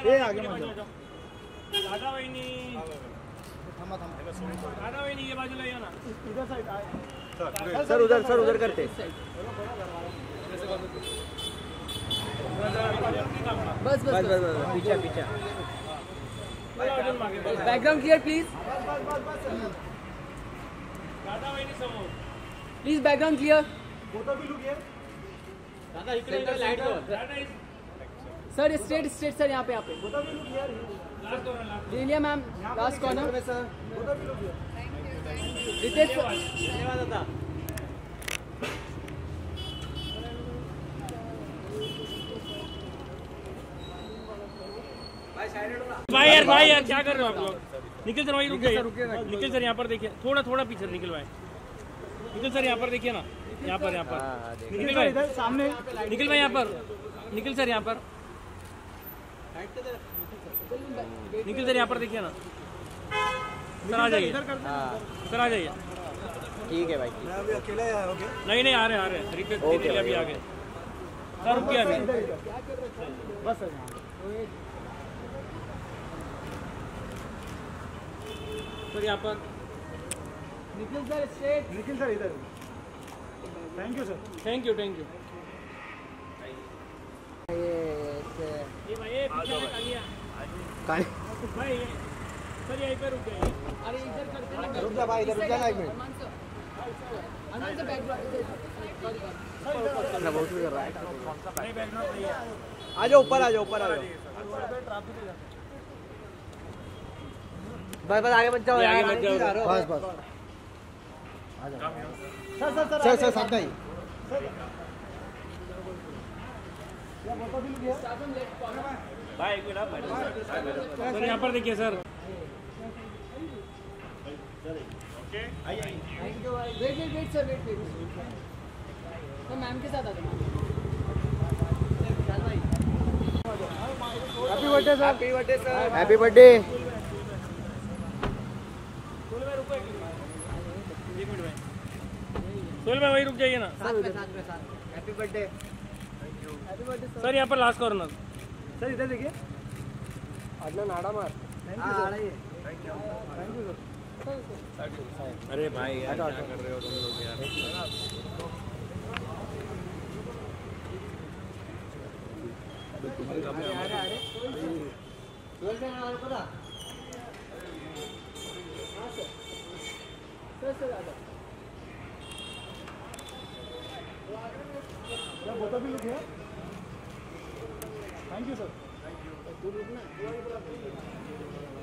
ये आगे मत जाओ। दादा वहिनी थांबा थांबा। दादा वहिनी ये बाजूला या ना। इधर साइड सर उधर करते। बस पीछे बैकग्राउंड क्लियर प्लीज। दादा वहिनी समोर प्लीज बैकग्राउंड क्लियर। फोटो भी लुक हियर। दादा इकडे लाईट वर दादा सर स्ट्रेट सर यहाँ पे फोटो भी लुक हियर। लास्ट कॉर्नर ले लिया मैम लास्ट कॉर्नर। फोटो भी लुक हियर। रितेश सर धन्यवाद दादा। भाई यार क्या कर रहे हो आप लोग? निखिल सर वहीं रुक गए। निखिल सर यहाँ पर देखिए, थोड़ा पीछे निखिल भाई। निखिल सर यहाँ पर देखिए ना, यहाँ पर निखिल भाई इधर सामने। निखिल भाई यहाँ पर, निखिल सर यहाँ पर, निखिल सर यहाँ पर देखिए ना। सर आ जाइए, सर आ जाइए। ठीक है भाई। मैं अभी अकेला आया हूँ। नहीं आ रहे रिक्वेस्ट देने के लिए अभी आ गए। सर रुकिए अभी। बस सर सर यहाँ पर Nikhil sir straight. Nikhil sir इधर। Thank you sir. Thank you. ये भाई ये पीछे में कालिया भाई सर यहीं पे रुक गए। अरे इधर करते ना। रुक जा भाई, इधर रुक जा ना एक मिनट। अनंत से बैकग्राउंड बहुत कर रहा है। नहीं बैकग्राउंड नहीं है। आ जाओ ऊपर आ जाओ। बस आगे मत जाओ आगे मत जाओ। बस आ जाओ। सर साथ में। फोटो भी लुक हियर। भाई एक मिनट सर यहाँ पर देखिए सर। वेट सर वेट तो मैम के साथ आ जाओ। Happy birthday sir. Happy birthday. Sohail भाई वहीं रुक जाइए ना। Happy birthday. सर यहाँ पर लास्ट कॉर्नर। सर इधर देखिए। अदना नाड़ा मार। Thank you sir. अरे भाई यार क्या कर रहे हो तुम लोग यार? फोटो भी look here. Thank you sir.